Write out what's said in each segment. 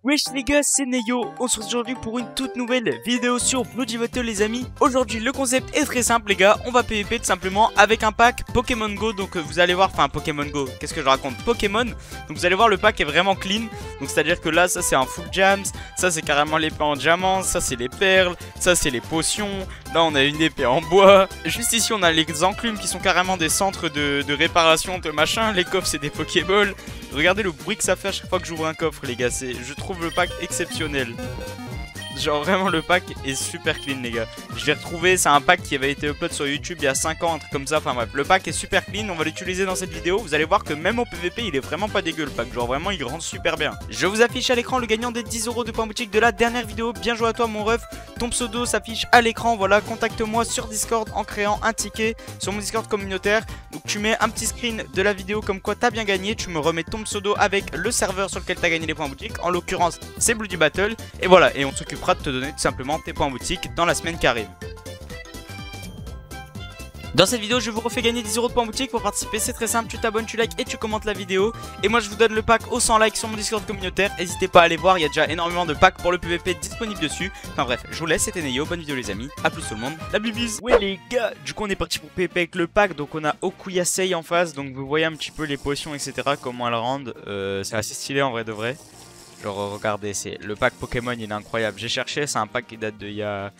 Wesh les gars, c'est Neyo, on se retrouve aujourd'hui pour une toute nouvelle vidéo sur Bloody Battle les amis. Aujourd'hui le concept est très simple les gars, on va PVP tout simplement avec un pack Pokémon Go. Donc vous allez voir, enfin Pokémon Go, qu'est-ce que je raconte, Pokémon. Donc vous allez voir le pack est vraiment clean. Donc c'est à dire que là ça c'est un full jams, ça c'est carrément l'épée en diamant, ça c'est les perles, ça c'est les potions. Là on a une épée en bois. Juste ici on a les enclumes qui sont carrément des centres de réparation de machin. Les coffres c'est des Pokéballs. Regardez le bruit que ça fait à chaque fois que j'ouvre un coffre les gars, je trouve le pack exceptionnel. Genre vraiment le pack est super clean les gars. Je l'ai retrouvé, c'est un pack qui avait été upload sur YouTube il y a 5 ans, un truc comme ça. Enfin bref, le pack est super clean, on va l'utiliser dans cette vidéo. Vous allez voir que même au PVP il est vraiment pas dégueu le pack. Genre vraiment il rentre super bien. Je vous affiche à l'écran le gagnant des 10 € de points boutique de la dernière vidéo. Bien joué à toi mon ref. Ton pseudo s'affiche à l'écran, voilà, contacte-moi sur Discord en créant un ticket sur mon Discord communautaire. Donc tu mets un petit screen de la vidéo comme quoi t'as bien gagné. Tu me remets ton pseudo avec le serveur sur lequel t'as gagné les points boutique. En l'occurrence c'est Bloody Battle. Et voilà, et on s'occupera de te donner tout simplement tes points boutique dans la semaine qui arrive. Dans cette vidéo je vous refais gagner 10 € de points boutique. Pour participer c'est très simple, tu t'abonnes, tu likes et tu commentes la vidéo. Et moi je vous donne le pack aux 100 likes sur mon Discord communautaire. N'hésitez pas à aller voir, il y a déjà énormément de packs pour le PVP disponibles dessus. Enfin bref, je vous laisse, c'était Neyo, bonne vidéo les amis. A plus tout le monde, la bibise. Ouais les gars, du coup on est parti pour PVP avec le pack. Donc on a Okuyasei en face, donc vous voyez un petit peu les potions etc, comment elles rendent. C'est assez stylé en vrai de vrai. Genre regardez, c'est le pack Pokémon il est incroyable. J'ai cherché, c'est un pack qui date de il y a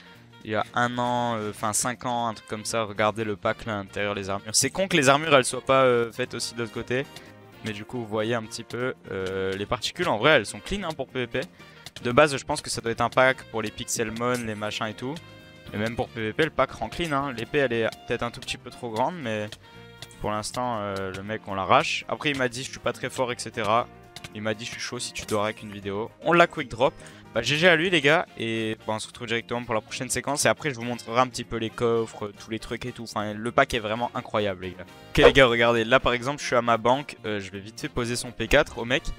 un an, enfin 5 ans, un truc comme ça. Regardez le pack là à l'intérieur, les armures. C'est con que les armures elles soient pas faites aussi de l'autre côté. Mais du coup vous voyez un petit peu les particules en vrai elles sont clean hein, pour PVP. De base je pense que ça doit être un pack pour les Pixelmon, les machins et tout. Et même pour PVP le pack rend clean hein. L'épée elle est peut-être un tout petit peu trop grande mais pour l'instant le mec on l'arrache. Après il m'a dit je suis pas très fort etc. Il m'a dit je suis chaud si tu dois avec une vidéo. On l'a quick drop. Bah GG à lui les gars. Et bon, on se retrouve directement pour la prochaine séquence. Et après je vous montrerai un petit peu les coffres, tous les trucs et tout. Enfin le pack est vraiment incroyable les gars. Ok les gars regardez. Là par exemple je suis à ma banque. Je vais vite fait poser son P4 au mec.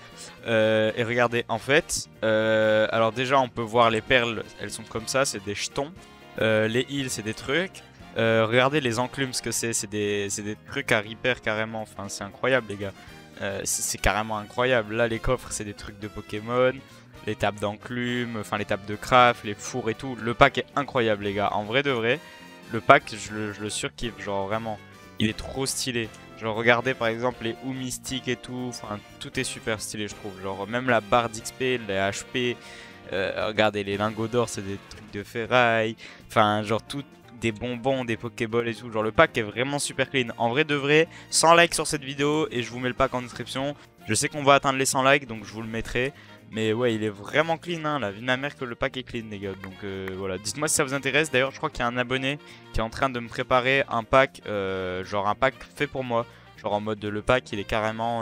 Et regardez en fait. Alors déjà on peut voir les perles. Elles sont comme ça. C'est des jetons. Les heals c'est des trucs. Regardez les enclumes ce que c'est. C'est des trucs à repair carrément. Enfin c'est incroyable les gars. C'est carrément incroyable. Là les coffres c'est des trucs de Pokémon. Les tables d'enclume, enfin les tables de craft, les fours et tout. Le pack est incroyable les gars. En vrai de vrai, le pack je le surkiffe. Genre vraiment, il est trop stylé. Genre regardez par exemple les ou mystiques et tout. Enfin tout est super stylé je trouve. Genre même la barre d'XP, les HP. Regardez les lingots d'or c'est des trucs de ferraille. Enfin genre tout. Des bonbons, des Pokéballs et tout. Genre le pack est vraiment super clean. En vrai de vrai, 100 likes sur cette vidéo et je vous mets le pack en description. Je sais qu'on va atteindre les 100 likes donc je vous le mettrai. Mais ouais, il est vraiment clean hein. La vie de ma mère que le pack est clean les gars. Donc voilà, dites-moi si ça vous intéresse. D'ailleurs je crois qu'il y a un abonné qui est en train de me préparer un pack, genre un pack fait pour moi. Genre en mode le pack il est carrément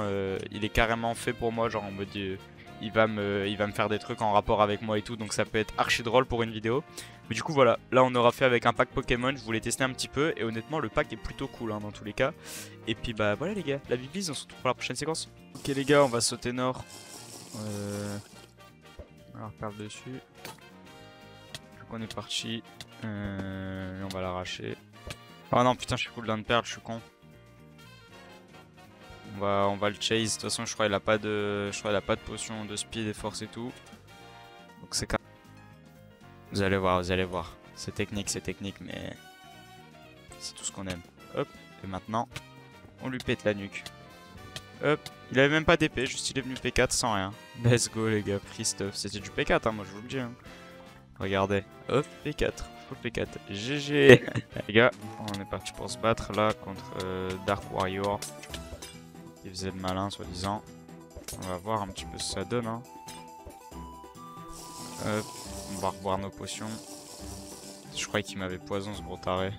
fait pour moi. Genre en mode il va me faire des trucs en rapport avec moi et tout. Donc ça peut être archi drôle pour une vidéo. Mais du coup voilà, là on aura fait avec un pack Pokémon. Je voulais tester un petit peu et honnêtement le pack est plutôt cool hein, dans tous les cas. Et puis bah voilà les gars, la bibise, on se retrouve pour la prochaine séquence. Ok les gars, on va sauter nord. Alors perle dessus. On est parti. On va l'arracher. Oh non putain je suis cooldown de perle, je suis con. On va le chase. De toute façon je crois qu'il a pas de. Je crois qu'il a pas de potion de speed et force et tout. Donc c'est quand. Vous allez voir. C'est technique, mais c'est tout ce qu'on aime. Hop, et maintenant, on lui pète la nuque. Hop, il avait même pas d'épée, juste il est venu P4 sans rien. Let's go les gars, free stuff. C'était du P4 hein, moi je vous le dis hein. Regardez, hop, P4, full P4, GG. Les gars, on est parti pour se battre là contre Dark Warrior. Il faisait le malin soi-disant. On va voir un petit peu ce que ça donne hein. Hop, on va revoir nos potions. Je croyais qu'il m'avait poison ce gros taré.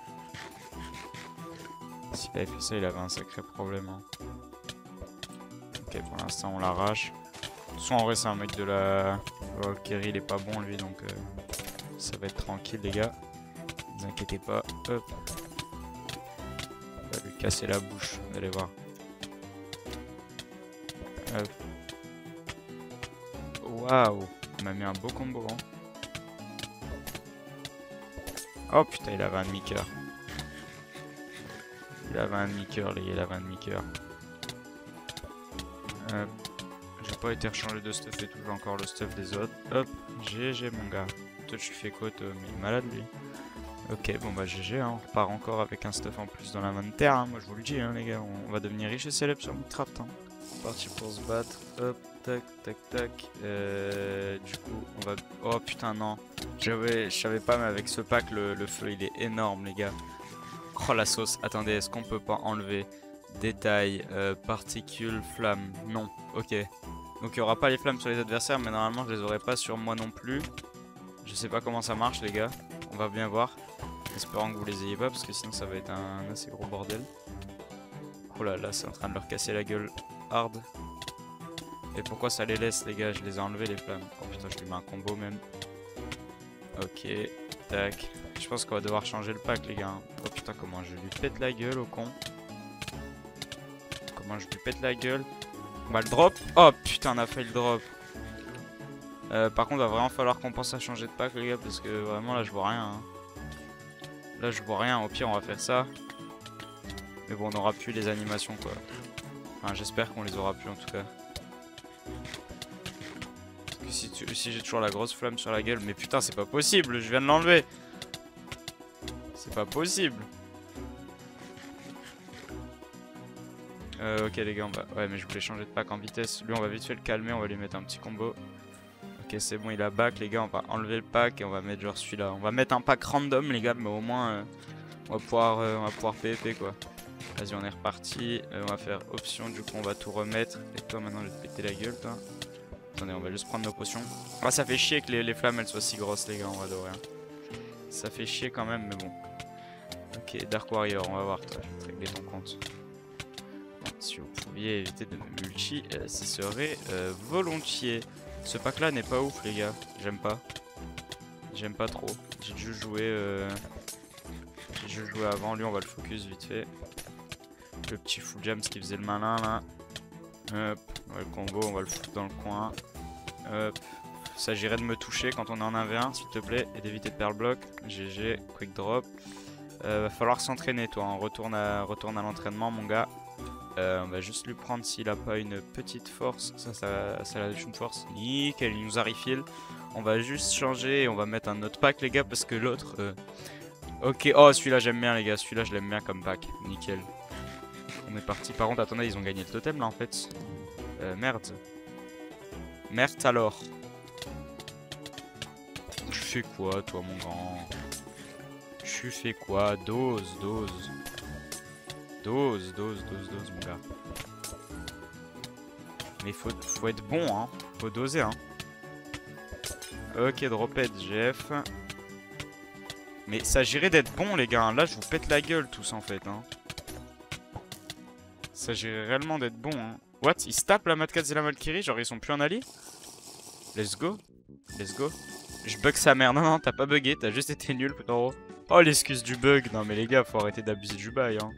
S'il avait fait ça il avait un sacré problème hein. Ok, pour l'instant on l'arrache. Soit en vrai c'est un mec de la... Oh, Kerry il est pas bon lui donc ça va être tranquille les gars. Ne vous inquiétez pas. Hop. On va lui casser la bouche, vous allez voir. Hop. Waouh, il m'a mis un beau combo hein. Oh putain il avait un demi-coeur. Il avait un demi-coeur les gars, il avait un demi-coeur. Je vais pas été rechangé de stuff et tout, j'ai encore le stuff des autres. Hop, GG mon gars. Toi tu fais quoi toi? Mais il est malade lui. Ok, bon bah GG, hein. On repart encore avec un stuff en plus dans l'inventaire, hein. Moi je vous le dis, hein, les gars, on va devenir riche et célèbre sur Minecraft. Hein. Parti pour se battre. Hop, tac, tac, tac. Du coup, on va. Oh putain, non. Je savais pas, mais avec ce pack, le feu il est énorme, les gars. Oh la sauce. Attendez, est-ce qu'on peut pas enlever détails, particules, flammes? Non, ok. Donc il y aura pas les flammes sur les adversaires, mais normalement je les aurai pas sur moi non plus. Je sais pas comment ça marche, les gars. On va bien voir. Espérant que vous les ayez pas, parce que sinon ça va être un assez gros bordel. Oh là là, c'est en train de leur casser la gueule hard. Et pourquoi ça les laisse, les gars? Je les ai enlevés les flammes. Oh putain, je lui mets un combo même. Ok, tac. Je pense qu'on va devoir changer le pack, les gars. Oh putain, comment je lui pète la gueule au con. Comment je lui pète la gueule. On va le drop. Oh putain, on a fait le drop. Par contre, il va vraiment falloir qu'on pense à changer de pack, les gars, parce que vraiment là, je vois rien. Hein. Là, je vois rien. Au pire, on va faire ça. Mais bon, on n'aura plus les animations, quoi. Enfin, j'espère qu'on les aura plus, en tout cas. Parce que si j'ai toujours la grosse flamme sur la gueule. Mais putain, c'est pas possible. Je viens de l'enlever. C'est pas possible. Ok, les gars, on va... Ouais, mais je voulais changer de pack en vitesse. Lui, on va vite fait le calmer. On va lui mettre un petit combo. Ok, c'est bon, il a back, les gars. On va enlever le pack et on va mettre genre celui-là. On va mettre un pack random, les gars. Mais au moins, on va pouvoir PvP, quoi. Vas-y, on est reparti. On va faire option. Du coup, on va tout remettre. Et toi, maintenant, je vais te péter la gueule, toi. Attendez, on va juste prendre nos potions. Ah, ça fait chier que les flammes elles soient si grosses, les gars, on va de rien. Ça fait chier quand même, mais bon. Ok, Dark Warrior, on va voir, toi. Je vais te régler ton compte. Bon, si vous pouviez éviter de me multi, ce serait volontiers. Ce pack là n'est pas ouf, les gars. J'aime pas. J'aime pas trop. J'ai juste joué. J'ai juste joué avant. Lui, on va le focus vite fait. Le petit full jam, ce qui faisait le malin là. Hop, on va le combo, on va le foutre dans le coin. Hop. S'agirait de me toucher quand on est en 1v1, s'il te plaît, et d'éviter de perdre le bloc. GG, quick drop. Va falloir s'entraîner, toi. Hein. Retourne à l'entraînement, mon gars. On va juste lui prendre s'il a pas une petite force. Ça a une force. Nickel, il nous a refill. On va juste changer et on va mettre un autre pack, les gars, parce que l'autre. Ok, oh, celui-là, j'aime bien, les gars. Celui-là, je l'aime bien comme pack. Nickel. On est parti. Par contre, attendez, ils ont gagné le totem là en fait. Merde. Merde alors. Tu fais quoi, toi, mon grand? Tu fais quoi? Dose, mon gars. Mais faut être bon, hein. Faut doser, hein. Ok, drophead, GF. Mais s'agirait d'être bon, les gars. Là, je vous pète la gueule, tous, en fait, hein. Ça s'agirait réellement d'être bon, hein. What? Ils se tapent la Mad Catz et la Valkyrie? Genre, ils sont plus en allié? Let's go. Let's go. Je bug sa mère. Non, non, t'as pas bugué. T'as juste été nul, frérot. Oh, l'excuse du bug. Non, mais les gars, faut arrêter d'abuser du bail, hein.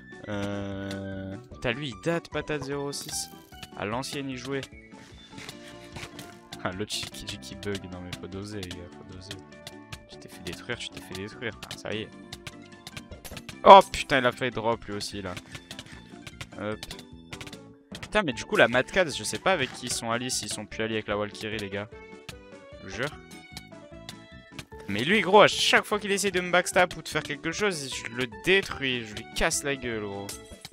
T'as lui, il date patate 06. À l'ancienne, il jouait. Ah, l'autre qui bug. Non, mais faut doser, les gars. Faut doser. Tu t'es fait détruire. Ah, ça y est. Oh, putain, il a fait drop, lui aussi, là. Hop. Putain, mais du coup, la Mad Catz, je sais pas avec qui ils sont alliés, s'ils sont plus alliés avec la Valkyrie, les gars. Je vous jure. Mais lui, gros, à chaque fois qu'il essaie de me backstab ou de faire quelque chose, je le détruis, je lui casse la gueule, gros.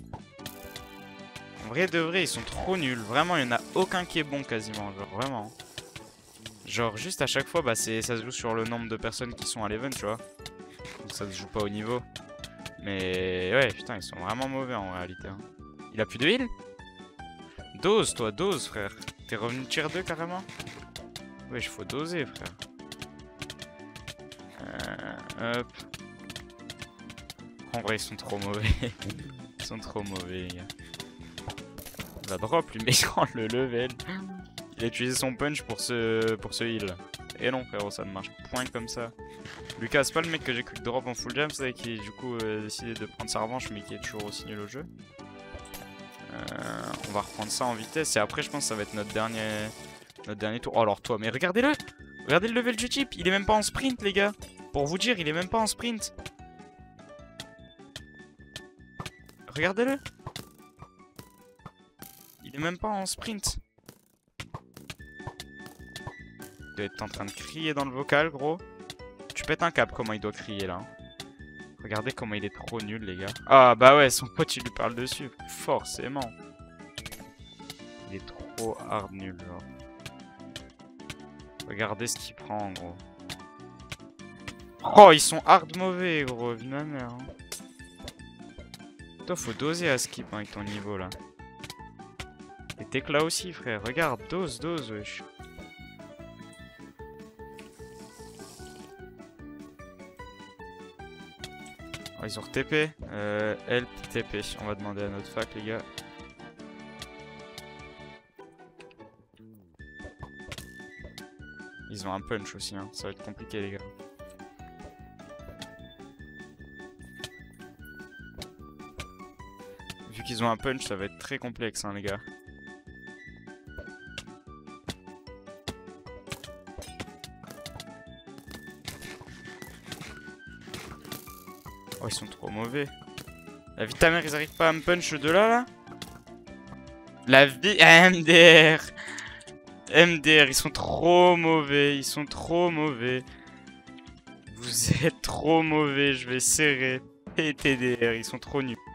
En vrai de vrai, ils sont trop nuls. Vraiment, il n'y en a aucun qui est bon, quasiment. Genre, vraiment. Genre, juste à chaque fois, bah, ça se joue sur le nombre de personnes qui sont à l'event, tu vois. Donc ça se joue pas au niveau. Mais ouais, putain, ils sont vraiment mauvais en réalité. Hein. Il a plus de heal? Dose, toi, dose, frère. T'es revenu tier 2 carrément? Wesh, faut doser, frère. Hop. En vrai, ils sont trop mauvais. Ils sont trop mauvais, les gars. Il va drop, lui, mais il prend le level. Il a utilisé son punch pour ce heal. Et non, frérot, ça ne marche point comme ça. Lucas, c'est pas le mec que j'ai quick drop en full jam, c'est qui, du coup, a décidé de prendre sa revanche, mais qui est toujours aussi nul au jeu. On va reprendre ça en vitesse, et après, je pense que ça va être notre dernier tour. Oh, alors toi, mais regardez-le! Regardez le level du type, il est même pas en sprint, les gars. Pour vous dire, il est même pas en sprint. Regardez-le. Il est même pas en sprint. Il doit être en train de crier dans le vocal, gros. Tu pètes un câble, comment il doit crier, là. Regardez comment il est trop nul, les gars. Ah, bah ouais, son pote, il lui parle dessus. Forcément. Il est trop hard nul, genre. Regardez ce qu'il prend, gros. Oh, ils sont hard mauvais, gros. Vu ma mère. Hein. Toi, faut doser à skip hein, avec ton niveau, là. Et t'es que là aussi, frère. Regarde, dose, wesh. Oh, ils ont re-TP. Help, TP. On va demander à notre fac, les gars. Ils ont un punch aussi, hein. Ça va être compliqué, les gars. Vu qu'ils ont un punch, ça va être très complexe, hein, les gars. Oh, ils sont trop mauvais. La vie de ta mère, ils arrivent pas à me punch de là, là? La vie... MDR MDR, ils sont trop mauvais. Ils sont trop mauvais. Vous êtes trop mauvais. Je vais serrer. PTDR, ils sont trop nuls.